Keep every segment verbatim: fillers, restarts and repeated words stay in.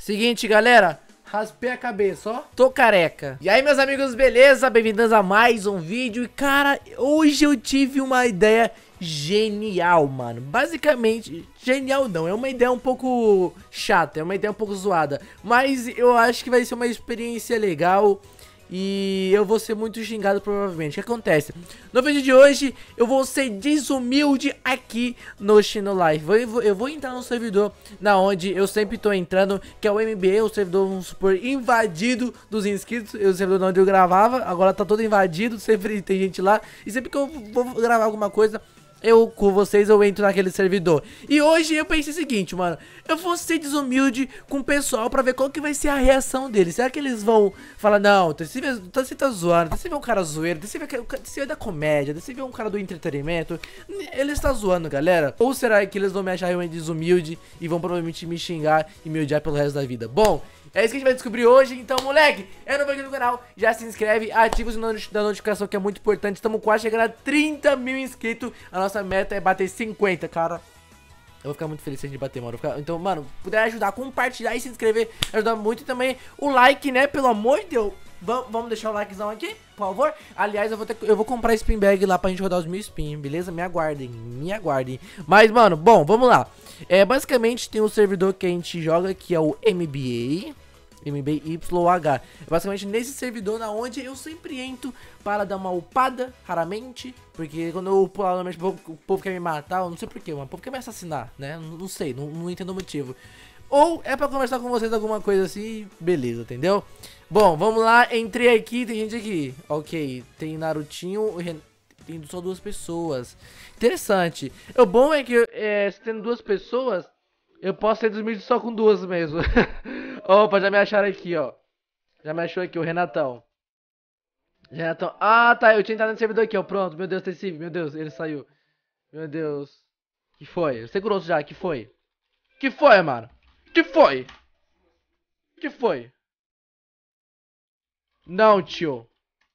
Seguinte, galera, raspei a cabeça, ó, tô careca. E aí, meus amigos, beleza? Bem-vindos a mais um vídeo. E, cara, hoje eu tive uma ideia genial, mano. Basicamente, genial não, é uma ideia um pouco chata, é uma ideia um pouco zoada, mas eu acho que vai ser uma experiência legal. E eu vou ser muito xingado provavelmente. O que acontece? No vídeo de hoje eu vou ser desumilde aqui no Chino Live. Eu vou, eu vou entrar no servidor na onde eu sempre tô entrando, que é o M B A, o servidor, vamos supor, invadido dos inscritos. O servidor onde eu gravava, agora tá todo invadido, sempre tem gente lá. E sempre que eu vou gravar alguma coisa, eu com vocês eu entro naquele servidor. E hoje eu pensei o seguinte, mano, eu vou ser desumilde com o pessoal pra ver qual que vai ser a reação deles. Será que eles vão falar, não, você tá zoando, você vê um cara zoeiro, você vê, você vê da comédia, você vê um cara do entretenimento, ele está zoando, galera? Ou será que eles vão me achar realmente desumilde e vão provavelmente me xingar e me odiar pelo resto da vida? Bom, é isso que a gente vai descobrir hoje, então, moleque, é novo aqui no canal, já se inscreve, ativa o sininho da notificação que é muito importante. Estamos quase chegando a trinta mil inscritos, a nossa meta é bater cinquenta, cara. Eu vou ficar muito feliz se a gente bater, mano. Ficar... Então, mano, puder ajudar, compartilhar e se inscrever, ajuda muito. E também o like, né, pelo amor de Deus. Vamos, vamos deixar o likezão aqui, por favor. Aliás, eu vou, ter, eu vou comprar spin bag lá pra gente rodar os mil spin, beleza? Me aguardem, me aguardem. Mas, mano, bom, vamos lá. É, basicamente tem um servidor que a gente joga, que é o M B A. M B Y H. É basicamente nesse servidor na onde eu sempre entro para dar uma upada, raramente. Porque quando eu pular, normalmente o povo, o povo quer me matar, eu não sei porquê, mano. O povo quer me assassinar, né? Não, não sei, não, não entendo o motivo. Ou é pra conversar com vocês alguma coisa assim, beleza, entendeu? Bom, vamos lá, entrei aqui, tem gente aqui. Ok, tem Narutinho, tem só duas pessoas. Interessante. O bom é que é, se tem duas pessoas, eu posso ser desumilde só com duas mesmo. Opa, já me acharam aqui, ó. Já me achou aqui, o Renatão. Renatão. Ah, tá, eu tinha entrado no servidor aqui, ó. Pronto, meu Deus, Tecive, meu Deus, ele saiu. Meu Deus. Que foi? Você grosso já, que foi? Que foi, mano? Que foi? Que foi? Não, tio.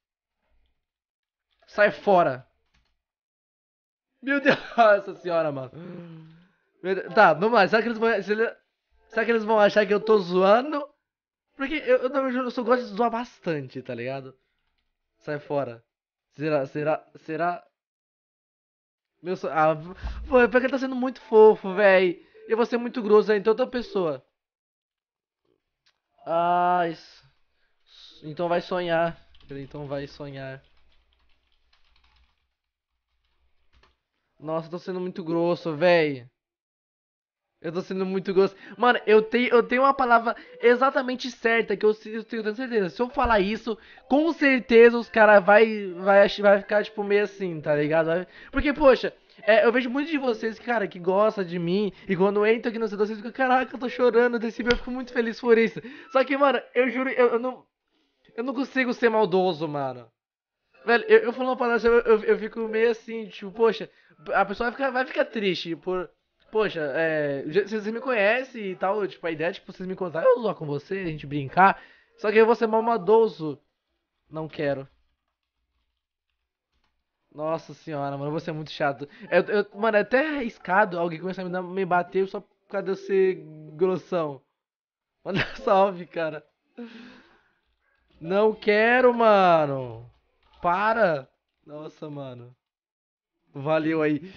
Sai fora. Meu Deus, nossa senhora, mano. Meu Deus. Tá, vamos lá. Será que eles vão... Será que eles vão achar que eu tô zoando? Porque eu, eu, eu, eu só gosto de zoar bastante, tá ligado? Sai fora. Será, será, será... Meu so... Ah, pô, porque ele tá sendo muito fofo, véi. Eu vou ser muito grosso aí, então outra pessoa. Ah, isso... Então vai sonhar. Então vai sonhar. Nossa, eu tô sendo muito grosso, véi. Eu tô sendo muito grosso. Mano, eu tenho, eu tenho uma palavra exatamente certa que eu, eu tenho certeza. Se eu falar isso, com certeza os caras vai, vai, vai ficar, tipo, meio assim, tá ligado? Porque, poxa, é, eu vejo muitos de vocês, cara, que gosta de mim. E quando eu entro aqui no setor, vocês ficam, caraca, eu tô chorando desse vídeo, eu fico muito feliz por isso. Só que, mano, eu juro, eu, eu não. Eu não consigo ser maldoso, mano. Velho, eu, eu falo uma palavra, eu, eu, eu fico meio assim, tipo, poxa, a pessoa vai ficar, vai ficar triste por. Poxa, é, se você me conhece e tal, tipo, a ideia é, tipo, vocês me contarem, eu zoar com você, a gente brincar. Só que eu vou ser mal maldoso. Não quero. Nossa senhora, mano, eu vou ser muito chato. Eu, eu, mano, é até arriscado alguém começar a me, dar, me bater só por causa de eu ser grossão. Manda salve, cara. Não quero, mano. Para. Nossa, mano. Valeu aí.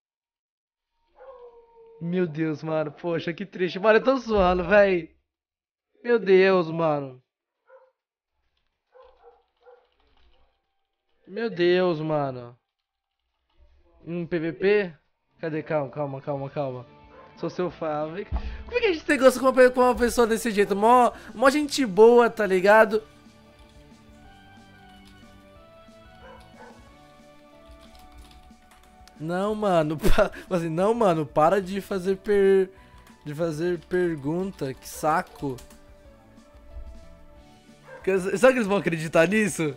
Meu Deus, mano. Poxa, que triste. Mano, eu tô zoando, véi. Meu Deus, mano. Meu Deus, mano. Um P V P? Cadê? Calma, calma, calma, calma. Sou seu fã. Como é que a gente tem gosto com uma, com uma pessoa desse jeito? Mó, mó gente boa, tá ligado? Não, mano. Pa... Assim, não, mano. Para de fazer per... De fazer pergunta. Que saco. Será que eles vão acreditar nisso?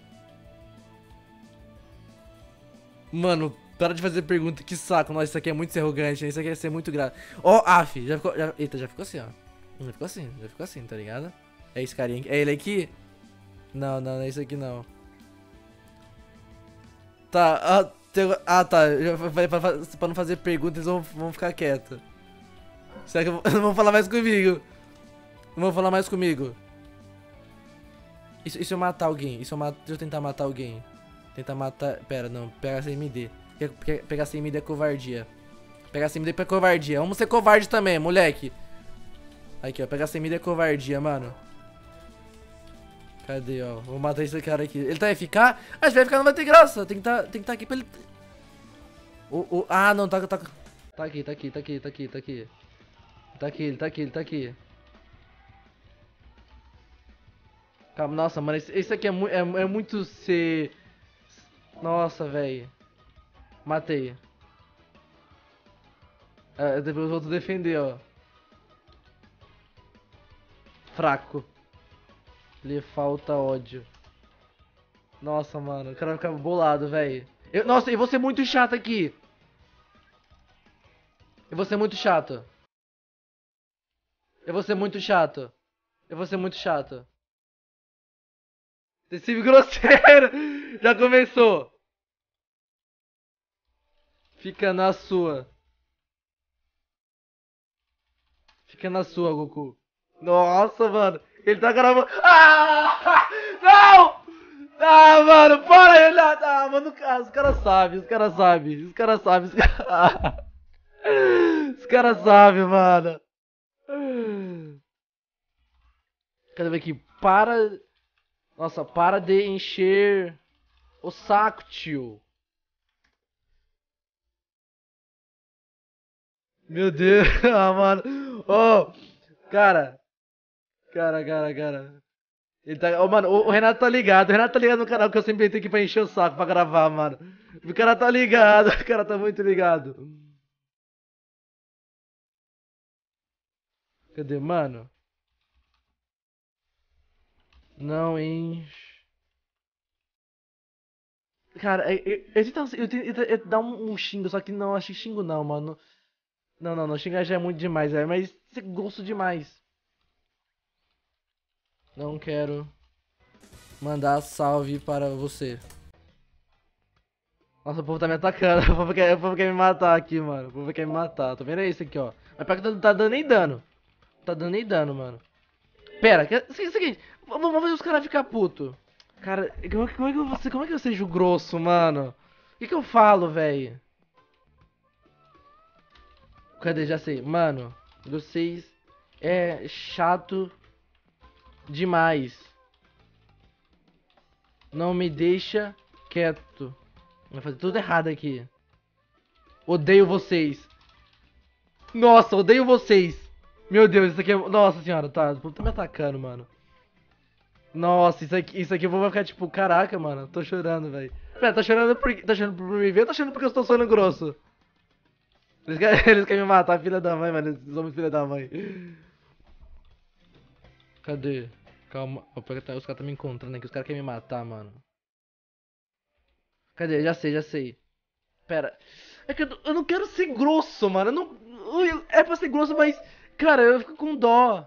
Mano, para de fazer pergunta. Que saco. Nossa, isso aqui é muito arrogante. Isso aqui vai ser muito grave. Ó, oh, af. Já ficou... Já... Eita, já ficou assim, ó. Já ficou assim. Já ficou assim, tá ligado? É esse carinha aqui. É ele aqui? Não, não, não é isso aqui, não. Tá, ah... Ah, tá, eu falei pra, pra não fazer perguntas, eles vão, vão ficar quietos. Será que eu, não vão falar mais comigo? Não vou falar mais comigo. E se eu matar alguém? E se eu, mat... se eu tentar matar alguém? Tentar matar... Pera, não. Pegar C M D. Pegar C M D é covardia. Pegar C M D é covardia. Vamos ser covarde também, moleque. Aqui, ó. Pegar C M D é covardia, mano. Cadê, ó? Vou matar esse cara aqui. Ele tá F K? Ah, se vai ficar não vai ter graça. Tem que tá, tem que tá aqui pra ele... O, o... Ah, não. Tá, tá... Tá aqui, tá aqui, tá aqui, tá aqui, tá aqui. Tá aqui, ele tá aqui, ele tá aqui. Calma, nossa, mano, esse, esse aqui é, mu é, é muito ser... Nossa, velho. Matei. É, depois eu vou te defender, ó. Fraco. Lhe falta ódio. Nossa, mano, o cara vai ficar bolado, velho. Nossa, eu vou ser muito chato aqui. Eu vou ser muito chato. Eu vou ser muito chato. Eu vou ser muito chato. Decisivo grosseiro. Já começou. Fica na sua. Fica na sua, Goku. Nossa, mano. Ele tá gravando. Ah! Não! Ah, mano, para ele. Ah, mano, os caras sabem, os caras sabem. Os caras sabem. Os caras Os caras sabem, mano. Cadê ver aqui? Para. Nossa, para de encher o saco, tio. Meu Deus, ah, mano. Oh, cara. Cara, cara, cara. Ele tá... Oh, mano, o Renato tá ligado. O Renato tá ligado no canal que eu sempre tenho aqui pra encher o saco pra gravar, mano. O cara tá ligado. O cara tá muito ligado. Cadê, mano? Não enche. Cara, eu, eu, eu tento, eu tento, eu tento dar um, um xingo, só que não, acho que xingo não, mano. Não, não, não, xingar já é muito demais, é, mas você gosto demais. Não quero mandar salve para você. Nossa, o povo tá me atacando, o povo quer, o povo quer me matar aqui, mano. O povo quer me matar, tô vendo isso aqui, ó. Mas pior que tá, tá dando nem dano. Tá dando nem dano, mano. Pera, que, seguinte, vamos fazer os caras ficar puto. Cara, como, como, é que eu, vou- como é que eu seja grosso, mano? O que que eu falo, velho? Cadê? Já sei. Mano, vocês é chato demais. Não me deixa quieto. Vou fazer tudo errado aqui. Odeio vocês. Nossa, odeio vocês. Meu Deus, isso aqui é... Nossa senhora, tá. O povo tá me atacando, mano. Nossa, isso aqui, isso aqui eu vou ficar tipo... Caraca, mano. Tô chorando, velho. Pera, tá chorando por... Tá chorando por me ver ou tá chorando porque eu estou sendo grosso? Eles querem, eles querem me matar, filha da mãe, mano. Eles homens filha da mãe. Cadê? Calma. Os caras tá me encontrando aqui. Os caras querem me matar, mano. Cadê? Já sei, já sei. Pera. É que eu, eu não quero ser grosso, mano. Eu não, eu- é pra ser grosso, mas... Cara, eu fico com dó.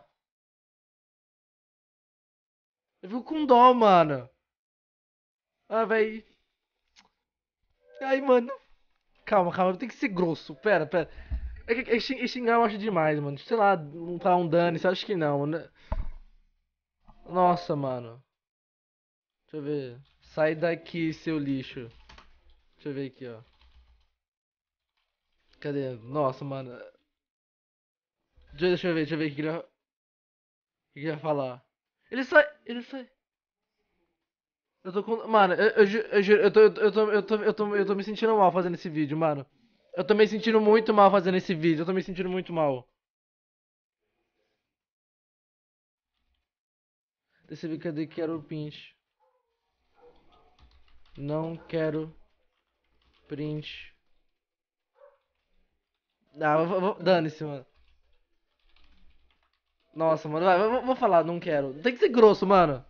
Eu fico com dó, mano. Ah, véi. Ai, mano. Calma, calma. Tem que ser grosso. Pera, pera. É que é, xing- xingar eu acho demais, mano. Sei lá, não falar um dane-se. Eu acho que não, né? Nossa, mano. Deixa eu ver. Sai daqui, seu lixo. Deixa eu ver aqui, ó. Cadê? Nossa, mano. Deixa deixa eu ver, deixa eu ver o que ele vai, o que ele vai falar. Ele sai. Ele sai. Eu tô com. Mano, eu, eu, ju- eu juro, eu tô, eu tô, eu tô, eu tô, eu tô, eu tô me sentindo mal fazendo esse vídeo, mano. Eu tô me sentindo muito mal fazendo esse vídeo. Eu tô me sentindo muito mal. Deixa eu ver cadê que era o print. Não quero print. Ah, vou, vou, dane-se, mano. Nossa, mano, vai, vou, vou falar, não quero. Tem que ser grosso, mano.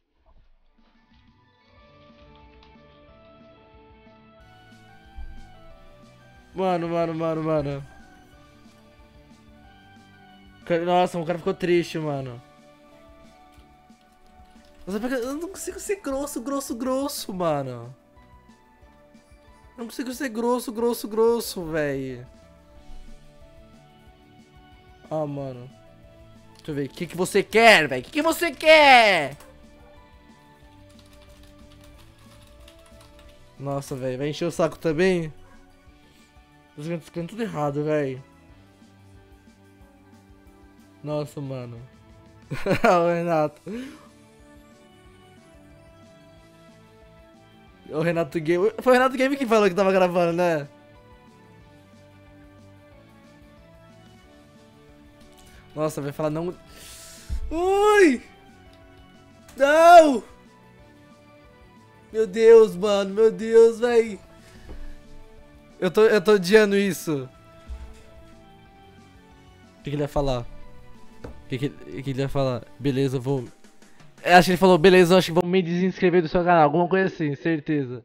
Mano, mano, mano, mano. Cara- Nossa, o cara ficou triste, mano. Nossa, porque eu não consigo ser grosso, grosso, grosso, mano. Eu não consigo ser grosso, grosso, grosso, velho. Ah, mano. Deixa eu ver. O que, que você quer, velho? O que, que você quer? Nossa, velho. Vai encher o saco também? Tô ficando tudo errado, velho. Nossa, mano. O Renato. O Renato Game. Foi o Renato Game que falou que tava gravando, né? Nossa, vai falar não. Ui! Não! Meu Deus, mano. Meu Deus, véi. Eu tô, eu tô odiando isso. O que, que ele ia falar? O que, que, que ele ia falar? Beleza, eu vou... Eu acho que ele falou, beleza, eu acho que vou me desinscrever do seu canal. Alguma coisa assim, certeza.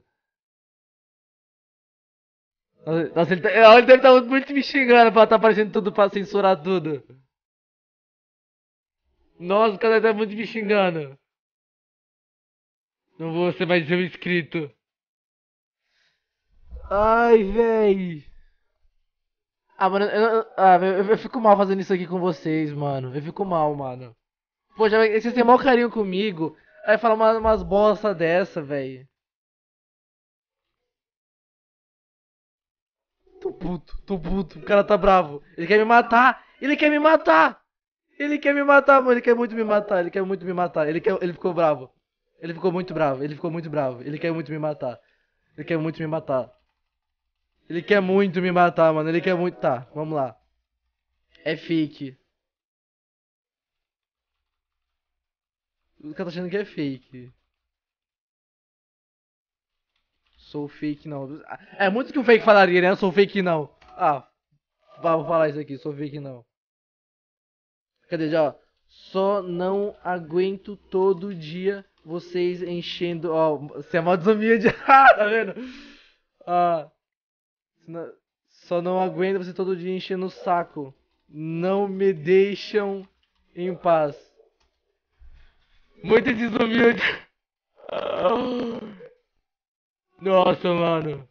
Nossa, ele, tá, ele deve estar muito me xingando pra estar aparecendo tudo pra censurar tudo. Nossa, o cara tá muito me xingando. Não vou ser mais seu inscrito. Ai, véi. Ah, mano, eu, eu, ah, eu, eu fico mal fazendo isso aqui com vocês, mano. Eu fico mal, mano. Poxa, vocês têm maior carinho comigo. Aí fala umas, umas bosta dessa, véi. Tô puto, tô puto. O cara tá bravo. Ele quer me matar. Ele quer me matar. Ele quer me matar, mano. Ele quer muito me matar. Ele quer muito me matar. Ele, quer, ele ficou bravo. Ele ficou muito bravo. Ele ficou muito bravo. Ele quer muito me matar. Ele quer muito me matar. Ele quer muito me matar, mano. Ele quer muito... Tá, vamos lá. É fake. O cara tá achando que é fake. Sou fake não. É muito que um fake falaria, né? Eu sou fake não. Ah, vou falar isso aqui. Sou fake não. Cadê já? Só não aguento todo dia vocês enchendo... Ó, você é mó desumilde. Tá vendo? Ah... Só não aguento você todo dia enchendo o saco. Não me deixam em paz. Muito desumilde. Nossa, mano.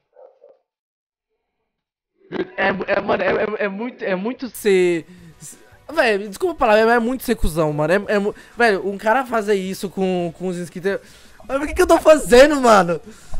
É, é, mano, é, é, é muito, é muito ser... Velho, desculpa a palavra, é muito ser cuzão, mano. É, é, velho, um cara fazer isso com, com os inscritos... Mas por que que eu tô fazendo, mano?